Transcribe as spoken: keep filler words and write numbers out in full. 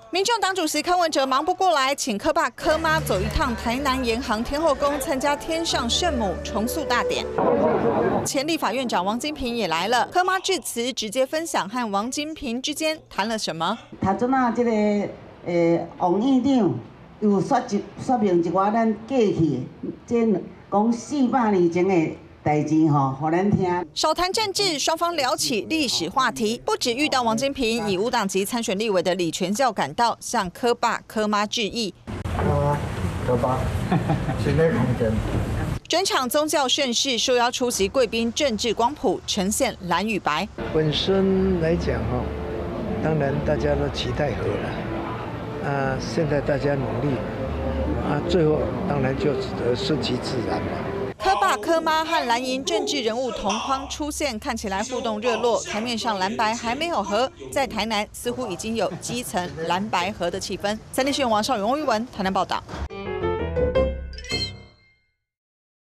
民众党主席柯文哲忙不过来，请柯爸柯妈走一趟台南延航天后宫，参加天上圣母重塑大典。前立法院长王金平也来了，柯妈致辞直接分享和王金平之间谈了什么。 头阵啊，这个诶王院长有说一说明一寡咱过去这讲四百年前的。 代志吼，互咱听。 少谈政治，双方聊起历史话题。不止遇到王金平，以无党籍参选立委的李全教赶到，向柯爸柯妈致意。 柯柯爸，新的空间。 整场宗教盛事受邀出席贵宾政治光谱呈现蓝与白。 本身来讲哈，当然大家都期待和了，啊，现在大家努力，啊，最后当然就顺其自然了。 柯爸柯妈和蓝营政治人物同框出现，看起来互动热络。台面上蓝白还没有合，在台南似乎已经有基层蓝白合的气氛。三立新闻王少勇、翁玉文台南报道。